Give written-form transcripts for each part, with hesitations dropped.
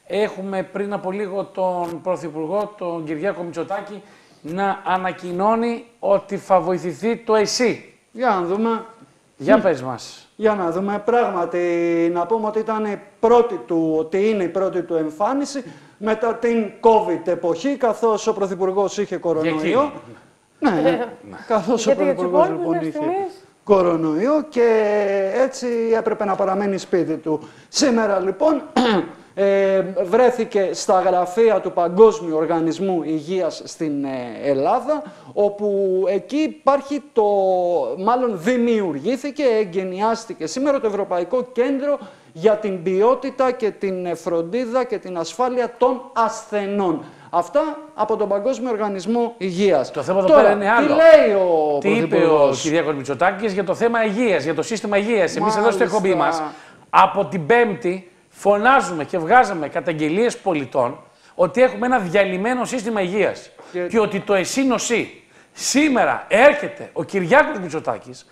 έχουμε πριν από λίγο τον Πρωθυπουργό, τον Κυριάκο Μητσοτάκη, να ανακοινώνει ότι θα βοηθηθεί το ΕΣΥ. Για να δούμε. Για πες μας. Για να δούμε. Πράγματι, να πούμε ότι είναι η πρώτη του εμφάνιση μετά την COVID εποχή, καθώς ο Πρωθυπουργός είχε κορονοϊό. Ναι, καθώς ο Πρωθυπουργός λοιπόν είχε κορονοϊό και έτσι έπρεπε να παραμένει σπίτι του. Σήμερα λοιπόν βρέθηκε στα γραφεία του Παγκόσμιου Οργανισμού Υγείας στην Ελλάδα, όπου εκεί υπάρχει μάλλον δημιουργήθηκε, εγκαινιάστηκε σήμερα το Ευρωπαϊκό Κέντρο για την ποιότητα και την φροντίδα και την ασφάλεια των ασθενών. Αυτά από τον Παγκόσμιο Οργανισμό Υγείας. Το θέμα εδώ πέρα είναι άλλο. Τι λέει ο Τι είπε ο Κυριάκος Μητσοτάκης για το θέμα υγείας, για το σύστημα υγείας. Εμείς εδώ στο εκπομπή μας από την Πέμπτη φωνάζουμε και βγάζαμε καταγγελίες πολιτών ότι έχουμε ένα διαλυμένο σύστημα υγείας και ότι το ΕΣΥ-ΝΟΣΥ σήμερα έρχεται ο Κυριάκος Μητσοτάκης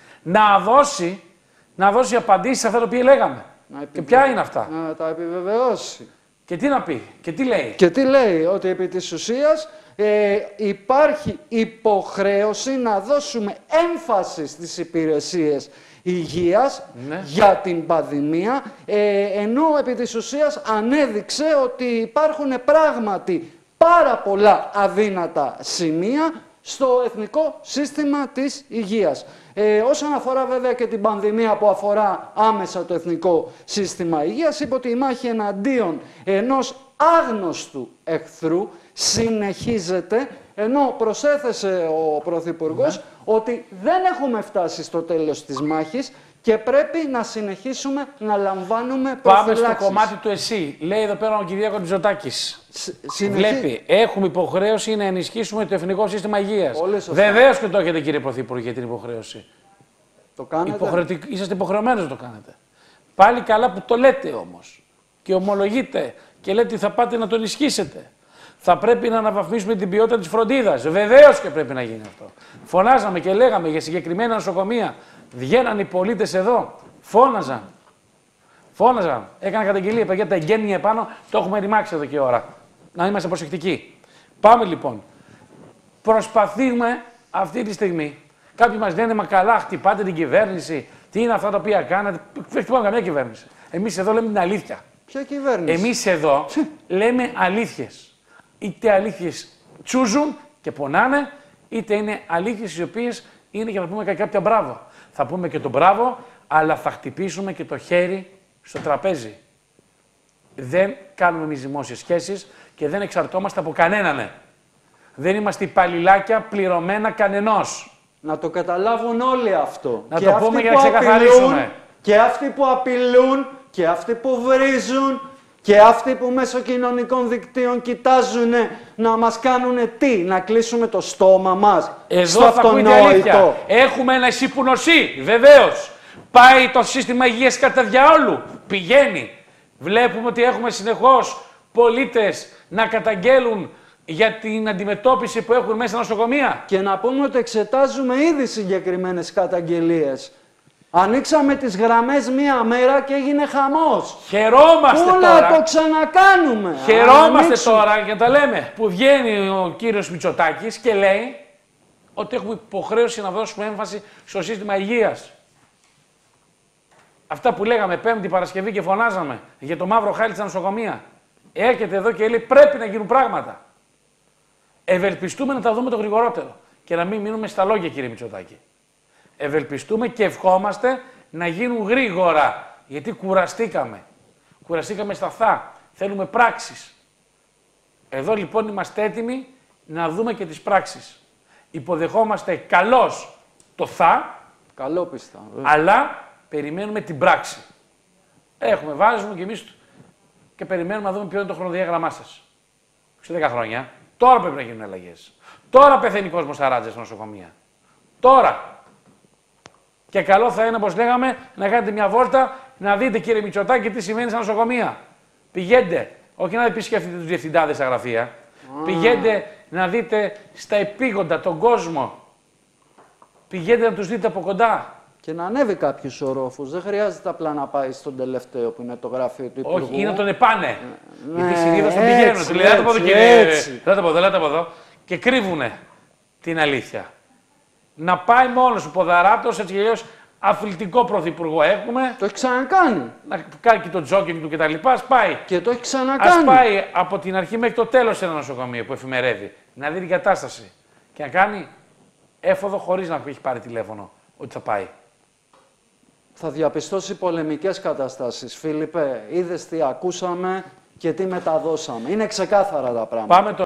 να δώσει απαντήσεις σε αυτά τα οποία λέγαμε. Και ποια είναι αυτά. Να τα επιβεβαιώσει. Και τι να πει, και τι λέει. Και τι λέει, ότι επί της ουσίας υπάρχει υποχρέωση να δώσουμε έμφαση στις υπηρεσίες υγείας για την πανδημία, ενώ επί της ουσίας ανέδειξε ότι υπάρχουν πράγματι πάρα πολλά αδύνατα σημεία στο εθνικό σύστημα της υγείας. Όσον αφορά βέβαια και την πανδημία που αφορά άμεσα το εθνικό σύστημα υγείας, είπε ότι η μάχη εναντίον ενός άγνωστου εχθρού συνεχίζεται, ενώ προσέθεσε ο Πρωθυπουργός ότι δεν έχουμε φτάσει στο τέλος της μάχης και πρέπει να συνεχίσουμε να λαμβάνουμε προφυλάξεις. Πάμε στο κομμάτι του ΕΣΥ. Λέει εδώ πέρα ο Κυριάκος Μητσοτάκης. Βλέπει, έχουμε υποχρέωση να ενισχύσουμε το εθνικό σύστημα υγείας. Βεβαίως και το έχετε, κύριε Πρωθυπουργέ, την υποχρέωση. Το κάνετε. Είσαστε υποχρεωμένοι να το κάνετε. Πάλι καλά που το λέτε όμως. Και ομολογείτε και λέτε ότι θα πάτε να το ενισχύσετε. Θα πρέπει να αναβαθμίσουμε την ποιότητα της φροντίδας. Βεβαίως και πρέπει να γίνει αυτό. Φωνάζαμε και λέγαμε για συγκεκριμένα νοσοκομεία. Βγαίναν οι πολίτες εδώ, φώναζαν. Έκανα καταγγελία, παιδιά, τα εγγένεια επάνω, το έχουμε ρημάξει εδώ και ώρα. Να είμαστε προσεκτικοί. Πάμε λοιπόν. Προσπαθούμε αυτή τη στιγμή. Κάποιοι μας λένε, μα καλά, χτυπάτε την κυβέρνηση. Τι είναι αυτά τα οποία κάνατε. Δεν χτυπάμε καμία κυβέρνηση. Εμείς εδώ λέμε την αλήθεια. Ποια κυβέρνηση? Εμείς εδώ λέμε αλήθειες. Είτε αλήθειες τσούζουν και πονάνε, είτε είναι αλήθειες οι οποίες είναι για να πούμε κάποια μπράβο. Θα πούμε και το μπράβο, αλλά θα χτυπήσουμε και το χέρι στο τραπέζι. Δεν κάνουμε εμείς δημόσιες σχέσεις και δεν εξαρτώμαστε από κανέναν. Δεν είμαστε υπαλληλάκια πληρωμένα κανενός. Να το καταλάβουν όλοι αυτό. Να το πούμε για να ξεκαθαρίσουμε. Και αυτοί που απειλούν, και αυτοί που βρίζουν, και αυτοί που μέσω κοινωνικών δικτύων κοιτάζουν να μας κάνουν τι, να κλείσουμε το στόμα μας. Εδώ θα ακούτε αλήθεια. Έχουμε ένα ΕΣΥ που νοσεί, βεβαίως. Πάει το σύστημα υγείας κατά διαόλου. Πηγαίνει. Βλέπουμε ότι έχουμε συνεχώς πολίτες να καταγγέλουν για την αντιμετώπιση που έχουν μέσα στα νοσοκομεία. Και να πούμε ότι εξετάζουμε ήδη συγκεκριμένες καταγγελίες. Ανοίξαμε τις γραμμές μία μέρα και έγινε χαμός. Χαιρόμαστε τώρα. Πού να το ξανακάνουμε. Χαιρόμαστε τώρα, για τα λέμε, που βγαίνει ο κύριος Μητσοτάκης και λέει ότι έχουμε υποχρέωση να δώσουμε έμφαση στο σύστημα υγείας. Αυτά που λέγαμε Πέμπτη Παρασκευή και φωνάζαμε για το μαύρο χάλι στα νοσοκομεία. Έρχεται εδώ και λέει πρέπει να γίνουν πράγματα. Ευελπιστούμε να τα δούμε το γρηγορότερο και να μην μείνουμε στα λόγια, κύριε Μητσοτάκη. Ευελπιστούμε και ευχόμαστε να γίνουν γρήγορα, γιατί κουραστήκαμε. Κουραστήκαμε στα θα. Θέλουμε πράξεις. Εδώ λοιπόν είμαστε έτοιμοι να δούμε και τις πράξεις. Υποδεχόμαστε καλώς το θα, καλόπιστα, αλλά περιμένουμε την πράξη. Βάζουμε κι εμείς και περιμένουμε να δούμε ποιο είναι το χρονοδιάγραμμά σας. Σε 10 χρόνια. Τώρα πρέπει να γίνουν αλλαγές. Τώρα πεθαίνει κόσμος στα ράτζες στα νοσοκομεία. Τώρα. Και καλό θα είναι, όπως λέγαμε, να κάνετε μια βόλτα, να δείτε, κύριε Μητσοτάκη, τι σημαίνει στα νοσοκομεία. Πηγαίνετε, όχι να επισκεφτείτε τους διευθυντάδες στα γραφεία. Πηγαίνετε να δείτε στα επίγοντα τον κόσμο. Πηγαίνετε να τους δείτε από κοντά. Και να ανέβει κάποιους ορόφους. Δεν χρειάζεται απλά να πάει στον τελευταίο που είναι το γραφείο του Υπουργού. Όχι, ή να τον επάνε. Γιατί συνήθως τον πηγαίνουν. Του λέει, δεν το από εδώ. Και κρύβουνε την αλήθεια. Να πάει μόνος του ποδαράτος, έτσι κι αλλιώς αθλητικό πρωθυπουργό έχουμε. Το έχει ξανακάνει. Να κάνει και το τζόκινγκ του κτλ. Ας πάει. Και το έχει ξανακάνει. Ας πάει από την αρχή μέχρι το τέλος σε ένα νοσοκομείο που εφημερεύει. Να δει την κατάσταση. Και να κάνει έφοδο χωρίς να έχει πάρει τηλέφωνο ότι θα πάει. Θα διαπιστώσει πολεμικές καταστάσεις. Φίλιππε, είδες τι ακούσαμε και τι μεταδώσαμε. Είναι ξεκάθαρα τα πράγματα. Πάμε